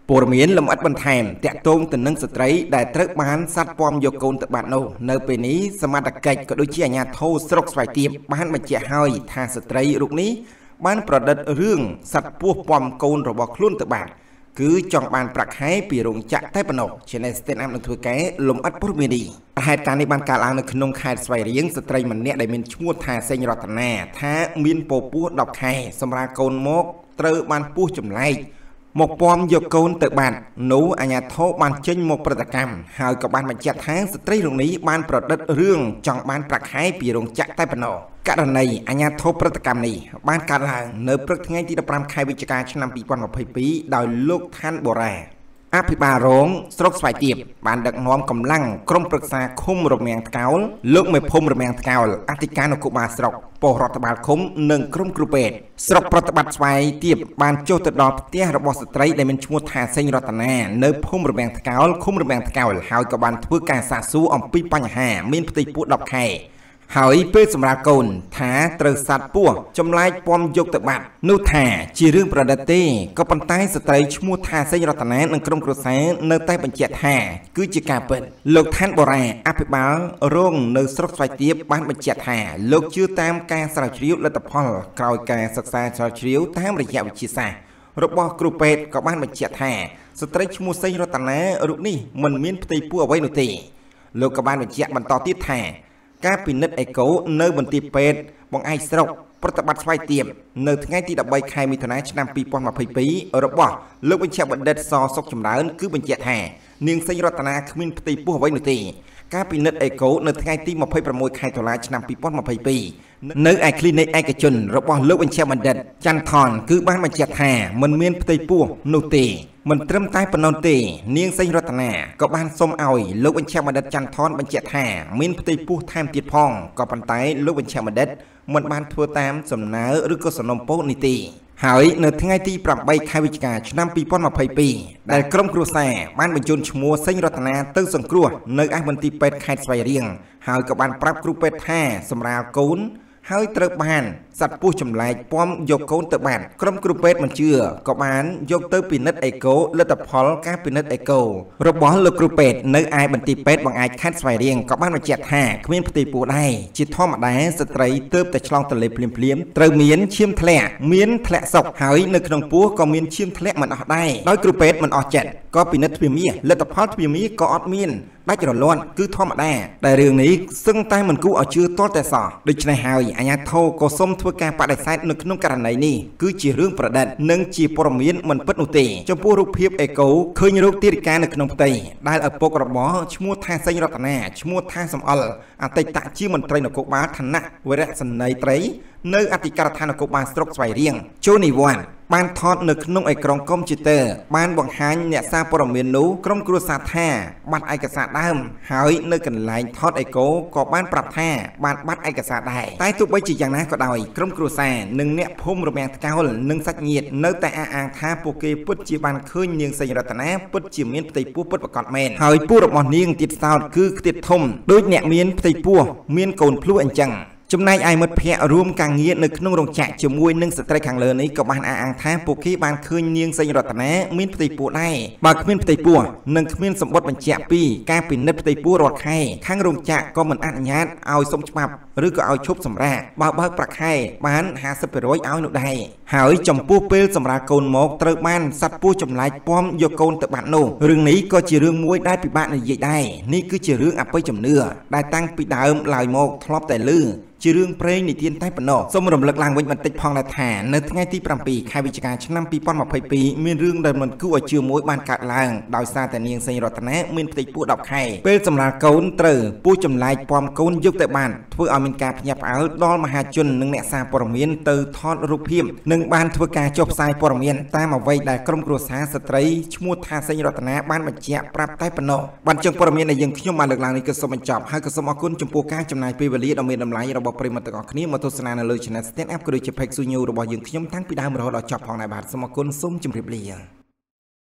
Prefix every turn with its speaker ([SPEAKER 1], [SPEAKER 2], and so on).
[SPEAKER 1] ព័ត៌មានលម្អិតបន្ថែមតាក់ទងទៅនឹងស្ត្រីដែលត្រូវបានសត្វពំយកកូនទៅបាត់នោះនៅពេលនេះសមត្ថកិច្ចក៏ដូចជាអាជ្ញាធរស្រុកស្វាយទាបបានបញ្ជាក់ហើយថាស្ត្រីរូបនេះបានប្រឌិតរឿងសត្វពស់ពំកូនរបស់ខ្លួនទៅបាត់គឺចង់បានប្រាក់ខែពីរោងចក្រតែប៉ុណ្ណោះ Channel Stand Up នឹងធ្វើការលម្អិតព័ត៌មាននេះហេតុការណ៍នេះបានកើតឡើងនៅក្នុងខេត្តស្វាយរៀងស្ត្រីម្នាក់ដែលមានឈ្មោះថាសេងរតនាថាមានពពោះ10ខែសម្រាប់កូនមកត្រូវបានពោះចម្លែកមកពំយកកូនទៅបាត់នោះអាជ្ញាធរបានចេញមកប្រតិកម្មហើយក៏បានបញ្ជាក់ថាស្ត្រីរូបនេះបានប្រឌិតរឿងចង់បានប្រាក់ខែពីរោងចក្រតែប៉ុណ្ណោះករណីអាជ្ញាធរប្រតិកម្មនេះបានកើតឡើងនៅព្រឹកថ្ងៃទី15ខែវិច្ឆិកាឆ្នាំ2022ដោយលោកឋានបូរ៉ាអភិបាលរងស្រុកស្វាយទាបបានដឹកនាំកម្លាំងក្រុមប្រឹក្សាឃុំរមាំងថ្កោលលោកមេភូមិរមាំងថ្កោលអធិការនគរបាលស្រុកប៉ុស្តិ៍រដ្ឋបាលឃុំនិងក្រុមគ្រូពេទ្យស្រុកប្រតិបត្តិស្វាយទាបបានចុះទៅដល់ផ្ទះរបស់ស្ត្រីដែលមានឈ្មោះថាសេងរតនានៅភូមិរមាំងថ្កោលឃុំរមាំងថ្កោលហើយក៏បានធ្វើការសាកសួរអំពីបញ្ហាមានផ្ទៃពោះ10ខែហើយពេលសម្រាប់កូនថាត្រូវសត្វពស់ចម្លែកពំយកទៅបាត់នោះថាជារឿងប្រឌិតទេក៏ប៉ុន្តែស្ត្រីឈ្មោះថាសេងរតនានិងក្រុមគ្រួសារនៅតែបញ្ជាក់ថាគឺជាការពិតលោកឋានបូរ៉ាអភិបាលរងនៅស្រុកស្វាយទាបបានបញ្ជាក់ថាលោកជឿតាមការស្រាវជ្រាវលទ្ធផលក្រោយការសិក្សាស្រាវជ្រាវតាមរយៈវិទ្យាសាស្ត្ររបស់គ្រូពេទ្យក៏បានបញ្ជាក់ថាស្ត្រីឈ្មោះសេងរតនារូបនេះមិនមានផ្ទៃពោះអ្វីនោះទេលោកក៏បានបញ្ជាក់បន្តទៀតថាការពិនិត្យអេកូនៅមន្ទីរពេទ្យបង្អែកស្រុកប្រតិបត្តិស្វាយទាបនៅថ្ងៃទី13ខែមិថុនាឆ្នាំ2022របស់លោកបញ្ជាបណ្ឌិតសសុកចម្រើនគឺបញ្ជាក់ថានាងសេងរតនាគ្មានផ្ទៃពោះអ្វីនោះទេការពិនិត្យអេកូនៅថ្ងៃទី26ខែតុលាឆ្នាំ2022នៅឯគ្លីនិកឯកជនរបស់លោកបញ្ជាបណ្ឌិតច័ន្ទថនគឺបានបញ្ជាក់ថាមិនមានផ្ទៃពោះនោះទេមិនត្រឹមតែប៉ុណ្ណោះទេនាងសេងរតនាក៏បានសុំឲ្យលោកបញ្ជាបណ្ឌិតច័ន្ទថនបញ្ជាក់ថាមានផ្ទៃពោះថែមទៀតផងក៏ប៉ុន្តែលោកបញ្ជាបណ្ឌិតមិនបានធ្វើតាមសំណើឬក៏សំណុំពរនេះទេហើយនៅថ្ងៃទី8ខែវិច្ឆិកាឆ្នាំ2022ដែលក្រុមគ្រួសារបានបញ្ជូនឈ្មោះសេងរតនាទៅសង្គ្រោះនៅឯមន្ទីរពេទ្យខេត្តស្វាយរៀងហើយក៏បានប្រាប់គ្រូពេទ្យថាសម្រាលកូនហើយត្រូវបានសត្វពស់ចម្លែកពំយកកូនទៅបាត់ក្រុមគ្រូពេទ្យមិនជឿក៏បានយកទៅពិនិត្យអេកូលទ្ធផលការពិនិត្យអេកូរបស់លោកគ្រូពេទ្យនៅឯមន្ទីរពេទ្យបង្អែកខេត្តស្វាយរៀងក៏បានបញ្ជាក់ថាគ្មានផ្ទៃពោះដែរជាធម្មតាស្ត្រីទើបតែឆ្លងទន្លេភ្លាមត្រូវមានឈាមធ្លាក់មានធ្លាក់សុកហើយនៅក្នុងពោះក៏មានឈាមធ្លាក់មិនអស់ដែរដោយគ្រូពេទ្យមិនអស់ចិត្តក៏ពិនិត្យទ្វាមាលទ្ធផលទ្វាមាក៏អត់មានដាច់រលាន់គឺធម្មតាតែរឿងនេះសឹងតែមិនគួរឲ្យជឿទាល់តែសោះដូច្នេះហើយអាជ្ញាធរក៏សូមធ្វើការបដិសេធនៅក្នុងករណីនេះគឺជារឿងប្រឌិតនិងជាព័ត៌មានមិនពិតនោះទេចំពោះរូបភាពអេកូឃើញរោគទារិកានៅក្នុងផ្ទៃដែលឪពុករបស់ឈ្មោះថាសេងរតនាឈ្មោះថាសំអល់អតីតជាមន្ត្រីនគរបាលឋានៈវរៈសេនីយ៍ត្រីនៅអធិការដ្ឋាននគរបាលស្រុកស្វាយរៀងជួននិវ័នបានថតនៅក្នុងអេក្រង់កុំព្យូទ័របានបង្ហាញអ្នកសារព័ត៌មាននោះក្រុមគ្រួសារថាបាត់ឯកសារដើមហើយនៅកន្លែងថតអេកូក៏បានប្រាប់ថាបានបាត់ឯកសារដែរតែទោះបីជាយ៉ាងណាក៏ដោយក្រុមគ្រួសារនិងអ្នកភូមិរមាំងថ្កោលនិងសាច់ញាតិនៅតែអះអាងថាពួកគេពិតជាបានឃើញនាងសេងរតនាពិតជាមានផ្ទៃពោះពិតប្រាកដមែនហើយពោះរបស់នាងទៀតសោតគឺខ្ទាតធំដូចអ្នកមានផ្ទៃពោះមានកូនភ្លោះអញ្ចឹងចំណែកឯមិត្តភ័ក្តិរួមការងារនៅក្នុងរោងចក្រជាមួយនឹងស្ត្រីខាងលើនេះក៏បានអះអាងថាពួកគេបានឃើញនាងសេងរតនាមានផ្ទៃពោះដែរបើគ្មានផ្ទៃពោះនិងគ្មានសម្បត្តិបញ្ជាក់ពីការពិនិត្យផ្ទៃពោះរាល់ខែខាងរោងចក្រក៏មិនអនុញ្ញាតឲ្យសុំច្បាប់ឬក៏ឲ្យឈប់សម្រាកបើបើកប្រាក់ខែបាន 50% ឲ្យនោះដែរហើយចំពោះពេលសម្រាប់កូនមកត្រូវបានសត្វពស់ចម្លែកពំយកកូនទៅបាត់នោះរឿងនេះក៏ជារឿងមួយដែលពិបាកនិយាយដែរនេះគឺជារឿងអបិយជំនឿដែលតាំងពីដើមឡើយមកធ្លាប់តែឮជារឿងព្រេងនិទានតែប៉ុណ្ណោះសូមរំលឹកឡើងវិញបន្តិចផងដែរថានៅថ្ងៃទី7ខែវិច្ឆិកាឆ្នាំ2022មានរឿងដែលមិនគួរឲ្យជឿមួយបានកើតឡើងដោយសារតែនាងសេងរតនាមានផ្ទៃពោះ10ខែពេលសម្រាប់កូនត្រូវពស់ចម្លែកពំកូនយកទៅបានធ្វើឲ្យមានការភ្ញាក់ផ្អើលដល់មហាជននិងអ្នកសារព័ត៌មានទៅថតរូបភាពនិងបានធ្វើការចុះផ្សាយព័ត៌មានតាមអ្វីដែលក្រុមគ្រួសារស្ត្រីឈ្មោះថាសេងរតនាបានបញ្ជាក់ប្រាប់តែប៉ុណ្ណោះបានចឹងព័ត៌មានដែលយើងខ្ញុំបានលើកឡើងនេះគឺសូមបញ្ចប់ហើយក៏សូមអរគុណចំពោះការចំណាយពេលវេលាដ៏មានតម្លៃរបស់ប្រិយមិត្តទាំងអស់គ្នាមកទស្សនានៅលើ Channel Stand Up ក៏ដូចជា Page News របស់យើងខ្ញុំតាំងពីដើមរហូតដល់ចប់ផងដែរបាទសូមអរគុណសូមជម្រាបលា